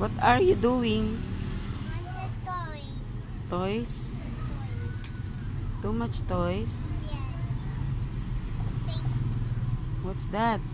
What are you doing? Want the toys. Toys? Too much toys? Yeah. What's that?